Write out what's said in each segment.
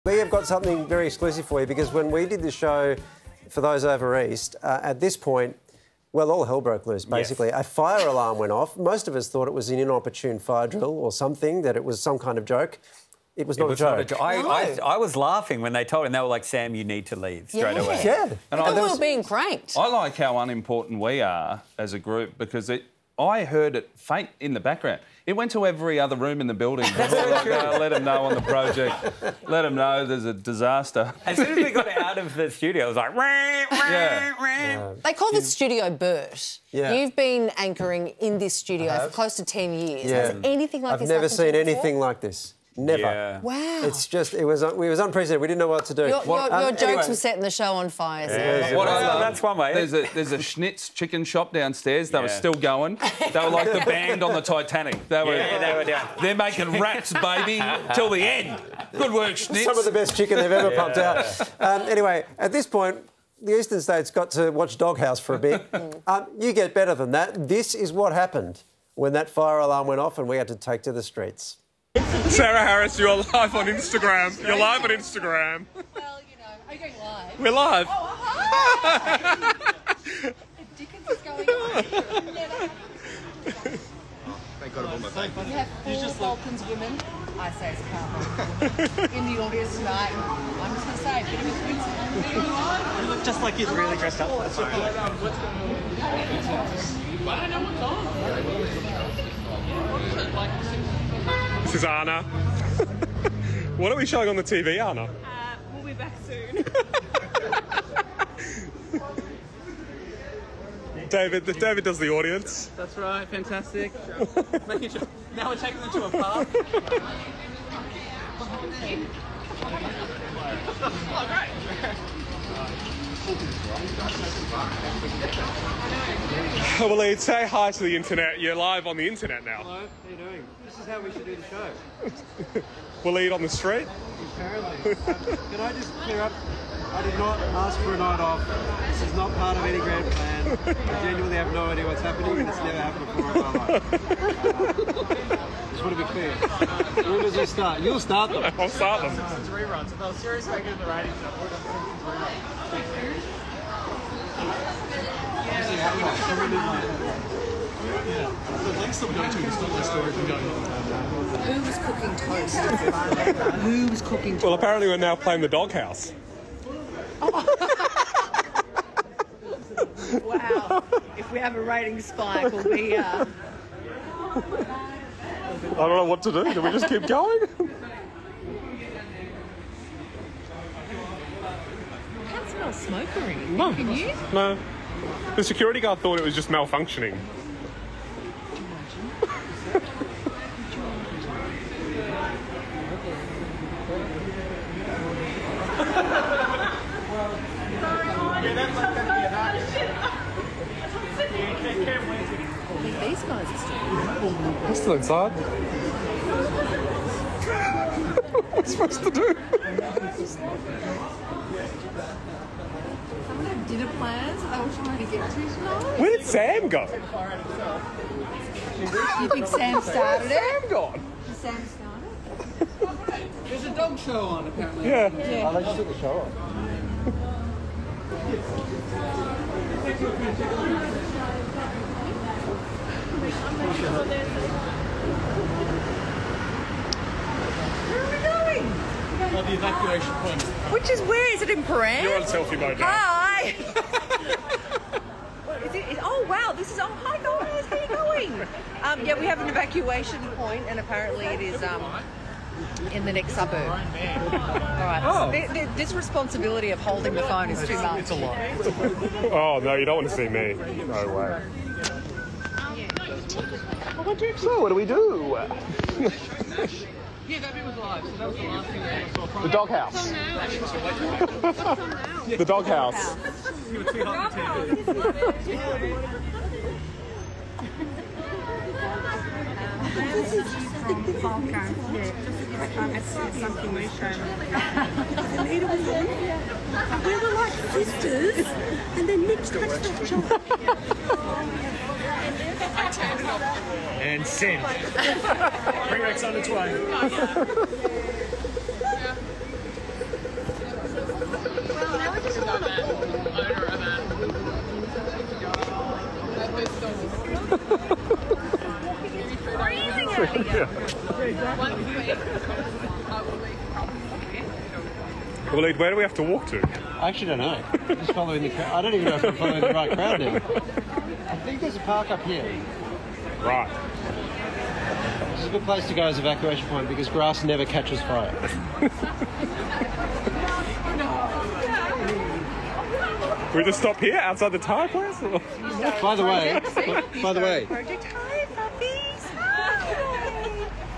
We have got something very exclusive for you because when we did the show for those over east, at this point, well, all hell broke loose, basically. Yes. A fire alarm went off. Most of us thought it was an inopportune fire drill or something, that it was some kind of joke. It was not a joke. I was laughing when they told him. They were like, Sam, you need to leave straight away. Yeah. And we were being pranked. I like how unimportant we are as a group because I heard it faint in the background. It went to every other room in the building. Let them know on the project. Let them know there's a disaster. As soon as we got out of the studio, it was like... They call this studio Bert. Yeah. You've been anchoring in this studio for close to 10 years. Yeah. Has anything like this I've never happened seen to you anything before? like this. Never. Yeah. Wow. It's just, it was unprecedented. We didn't know what to do. Your jokes anyway. were setting the show on fire. Yeah. That's one way. There's a Schnitz chicken shop downstairs. They were still going. They were like the band on the Titanic. They were down. They're making raps, baby, till the end. Good work, Schnitz. Some of the best chicken they've ever pumped out. Anyway, at this point, the Eastern States got to watch Doghouse for a bit. You get better than that. This is what happened when that fire alarm went off and we had to take to the streets. Sarah Harris, you're live on Instagram. You're live on Instagram. Well, you know, are you going live? We're live. Oh, hi! The Dickens is going on. Never Thank God I'm on my phone. We have 4 Falcons women, I say as a partner, in the audience tonight. I'm just going to say, a bit of a coincidence. You look just like he's really dressed up for the show. I don't know what's on. This is Anna. What are we showing on the TV, Anna? We'll be back soon. David does the audience. That's right, fantastic. Now we're taking them to a park. Oh, great. Waleed, say hi to the internet. You're live on the internet now. Hello, how are you doing? This is how we should do the show. Waleed on the street. Apparently. Can I just clear up? I did not ask for a night off. This is not part of any grand plan. I genuinely have no idea what's happening, and it's never happened before in my life. Just want to be clear. Rumours will start. You'll start them. I'll start them. It's reruns. If I was serious about getting the ratings up, I would have Who was cooking toast? Who was cooking toast? Well, apparently we're now playing the Doghouse. Wow. If we have a rating spike, we'll be... I don't know what to do. Do we just keep going? I can't smell smoke or anything. No. Can you? No. The security guard thought it was just malfunctioning. These guys are I'm still inside. What am I supposed to do? Some of them dinner plans they were trying to get to tonight. Where did Sam go? You think Sam started it? Sam gone. Did Sam start it? There's a dog show on, apparently. Yeah. Yeah. They just took the show off. Where are we going? The evacuation point. Which is where? Is it in Perth? You're on selfie mode now. Hi! Oh, wow, this is... Oh, hi, guys, how are you going? Yeah, we have an evacuation point, and apparently it is in the next suburb. All right. Oh. This responsibility of holding the phone is too much. It's a lot. Oh, no, you don't want to see me. No way. So, what do we do? Yeah, that bit was live, so that was the last thing I saw from The Doghouse. The Doghouse. You were too hot for TV. This is from Balkan, yeah. It's something we show. Anita was on. We were like sisters, and then Nick touched each other. And send. Pre-Rex on its way. Waleed, where do we have to walk to? I actually don't know. I'm just following the crowd. I don't even know if I'm following the right crowd now. I think there's a park up here. Right. This is a good place to go as evacuation point because grass never catches fire. We just stop here outside the tyre place? By the way, Project. Hi, puppies. Hi.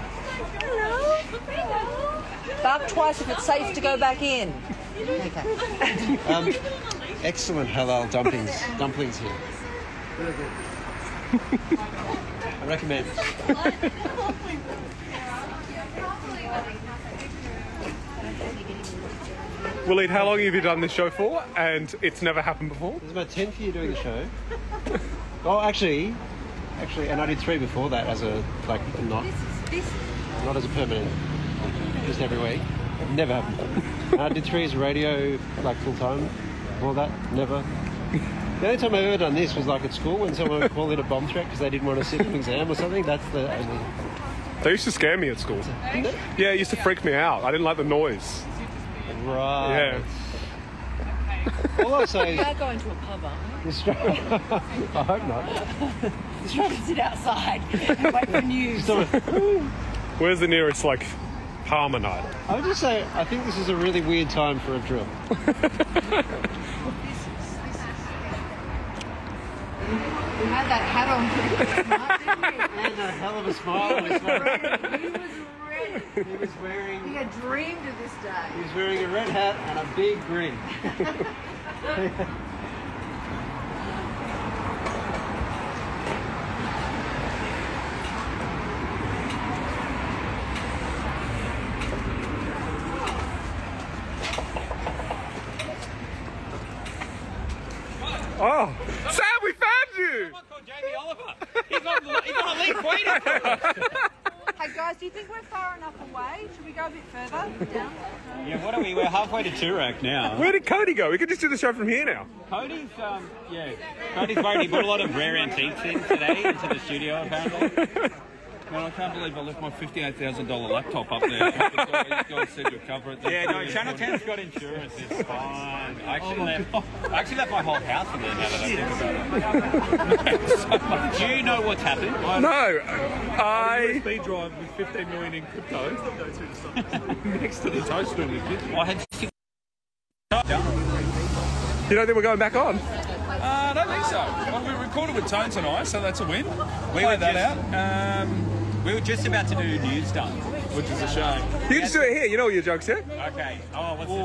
Hello. Bark twice if it's safe to go back in. Okay. excellent halal dumplings here. Really good. I recommend. Waleed, how long have you done this show for? And it's never happened before? This is my 10th year doing the show. Oh, actually, and I did 3 before that as a, not as a permanent, just every week. Never happened. And I did 3 as a radio, full time. Before that, never. The only time I've ever done this was at school when someone would call it a bomb threat because they didn't want to sit an exam or something. That's the only. They used to scare me at school. Yeah, it used to freak me out. I didn't like the noise. Right. Yeah. All I'll say is... We are going to a pub, aren't we? I hope not. Just trying to sit outside and wait for news. Where's the nearest, Palmer night? I would just say, I think this is a really weird time for a drill. You had that hat on pretty smart, didn't you? And a hell of a smile on his face. He was ready. He was wearing... He had dreamed of this day. He was wearing a red hat and a big grin. Oh, Sam, we found you! Someone called Jamie Oliver. He's on leave waiting for us. Hey guys, do you think we're far enough away? Should we go a bit further down? Yeah, what are we? We're halfway to Toorak now. Where did Cody go? We could just do the show from here now. Cody's worried. He brought a lot of rare antiques in today into the studio, apparently. Man, I can't believe I left my $58,000 laptop up there. You guys said you'd cover it. Yeah, no, Channel 10's got insurance. It's fine. I actually left my whole house in there now that I think about it. Do you know what's happened? No, USB drive with 15 million in cryptos next to the toaster in the kitchen. I had you don't think we're going back on? I don't think so. Well, we recorded with Tone tonight, so that's a win. We were that out. We were just about to do news done, Which is a shame. You can just do it here. You know all your jokes here. Okay. Oh, what's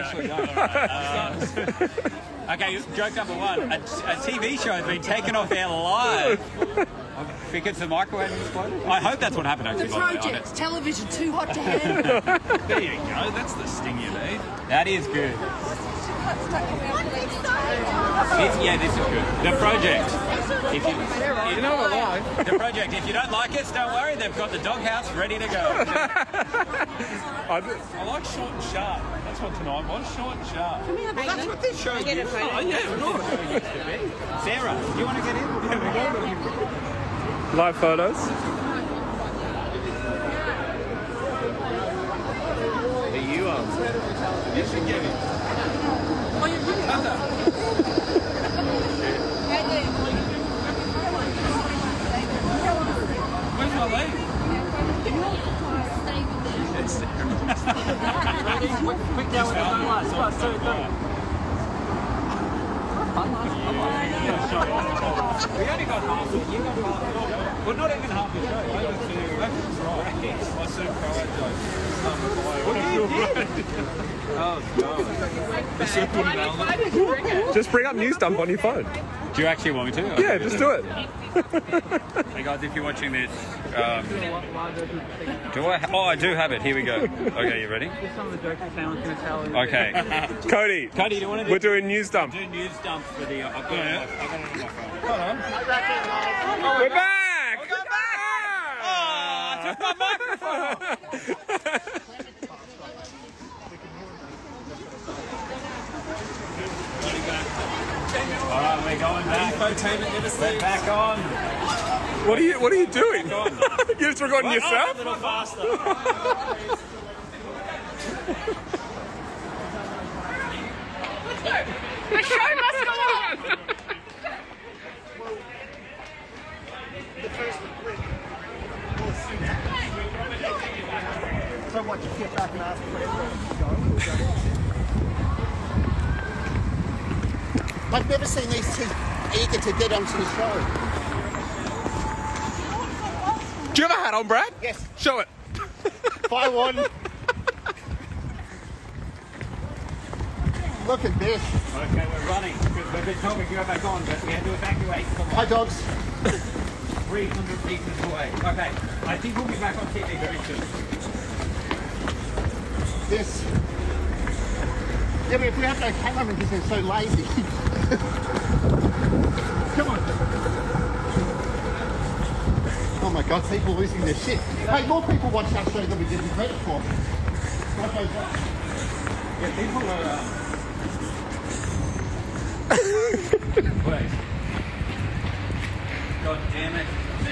the first joke? Okay, joke number 1. A TV show has been taken off air live because the microwave exploded. I hope that's what happened, actually. The project, television, too hot to handle. There you go. That's the sting you need. That is good. Yeah, this is good. The project. If you know what I like. The project. If you don't like it, don't worry. They've got the doghouse ready to go. I like short and sharp. That's what tonight was. Short and sharp. That's what this show is. Oh, yeah, right. Sarah, do you want to get in? Live photos. Are you on? You should get in. Oh, you're really Where's my leg? Quick down with the lights. We only got half of it. You got half of it. Well, not even half the show. Just bring up news dump on your phone. Do you actually want me to? Yeah, just do it. Hey guys, if you're watching this, I do have it. Here we go. Okay, you ready? Okay. Cody, Cody, do you want to do? we're doing news dump. Do news dump for the. I've got it on my phone. Hold on. We're back! We're back! Oh, I took my microphone off. All right, we're going back. We're back on. What are you doing? You're just recording yourself? A little faster. The show must go on! So what, you get back and ask I've never seen these two eager to get onto the show. Do you have a hat on, Brad? Yes. Show it. Buy one. Look at this. Okay, we're running. We've been told we can go back on, but we had to evacuate. Hi, dogs. 300 metres away. Okay, I think we'll be back on TV very soon. This. Yeah, but if we have no cameramen because they're so lazy. Come on. Oh my God, people losing their shit. Hey, more people watch our show than we did credit for. Yeah, people are... Wait. God damn it.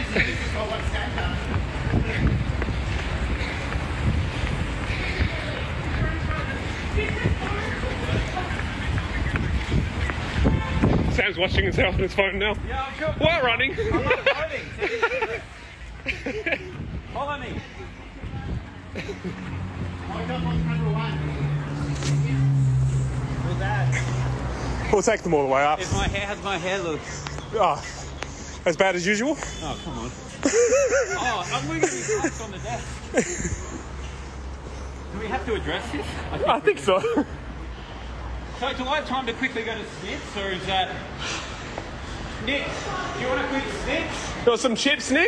Sam's watching himself on his phone now. Yeah, I'm sure. What, running? I'm not running. Follow me. Who's that? We'll take them all the way up. How's my hair look? Oh, as bad as usual? Oh, come on. Oh, I'm moving these cups on the desk. Do we have to address this? I think so. So do I have time to quickly go to Smith's, or is that... Nick, do you want a quick Smith's? Got some chips, Nick?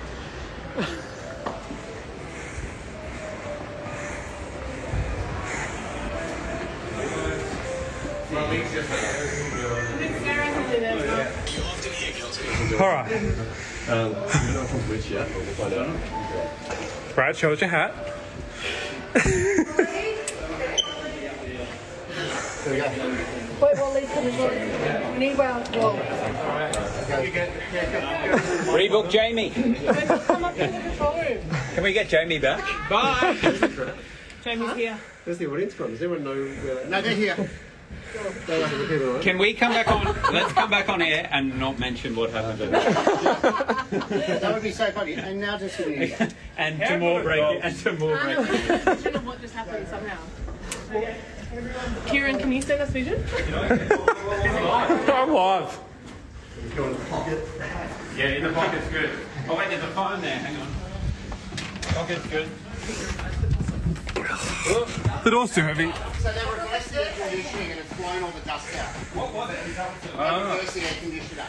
All right. Brad, show us your hat. Wait, well, Lisa, we need our... Rebook Jamie. Come up to the control room. Can we get Jamie back? Bye. Jamie's here. Where's the audience gone? Does anyone know where... No, they're here. Can we come back on? Let's come back on air and not mention what happened. That would be so funny. And now just sitting here. And to more breaking. And to more breaking. Imagine what just happened somehow. Kieran, can you send us vision? I'm live. Yeah, in the pocket's good. Oh wait, there's a phone there. Hang on. Pocket's good. The door's too heavy. So they reversed the air conditioning and it's blown all the dust out. What was it? They reversed the air conditioner.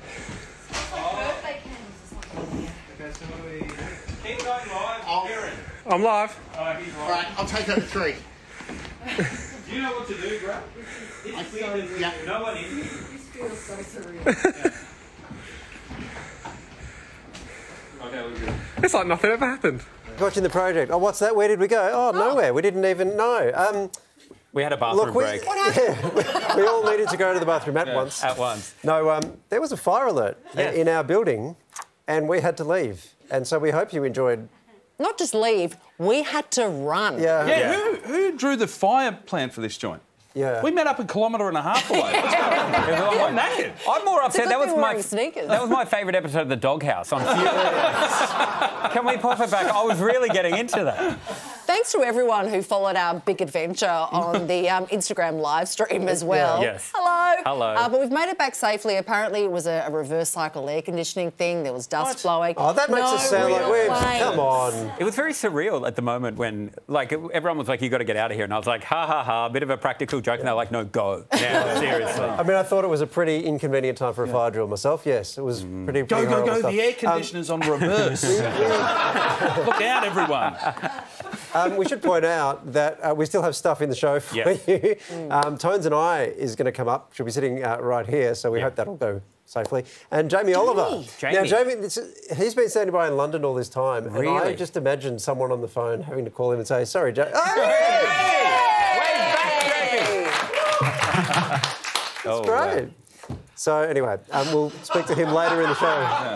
Keep going live. Kieran. I'm live. Oh, he's live. Right, I'll take that to 3. Do you know what to do, bro? It's weird. Yeah. No one in. This feels so surreal. Okay, we're good. It's like nothing ever happened. Watching the project. Oh, what's that? Where did we go? Oh, nowhere. We didn't even know. We had a bathroom break. We all needed to go to the bathroom at once. At once. No, there was a fire alert in our building and we had to leave. And so we hope you enjoyed... Not just leave, we had to run. Yeah, who drew the fire plan for this joint? Yeah. We met up 1.5 kilometres away. I'm naked. I'm more upset. That was sneakers. That was my favourite episode of The Doghouse. I'm furious. Can we pop it back? I was really getting into that. Thanks to everyone who followed our big adventure on the Instagram live stream as well. Yes. Hello. Hello. But we've made it back safely. Apparently it was a reverse cycle air conditioning thing. There was dust blowing. Oh, that makes us sound like we're... Come on. It was very surreal at the moment when, like, everyone was like, you got to get out of here. And I was like, ha, ha, ha, a bit of a practical joke. And they're like, no, go. Now, seriously. I mean, I thought it was a pretty inconvenient time for a fire drill myself. Yes, it was pretty Go, horrible stuff. the air conditioner's on reverse. Look out, everyone. We should point out that we still have stuff in the show for you. Tones and I is going to come up. She'll be sitting right here, so we hope that'll go safely. And Jamie Oliver. Now, Jamie, he's been standing by in London all this time, and I just imagined someone on the phone having to call him and say, sorry, Jamie. It's great. So, anyway, we'll speak to him later in the show.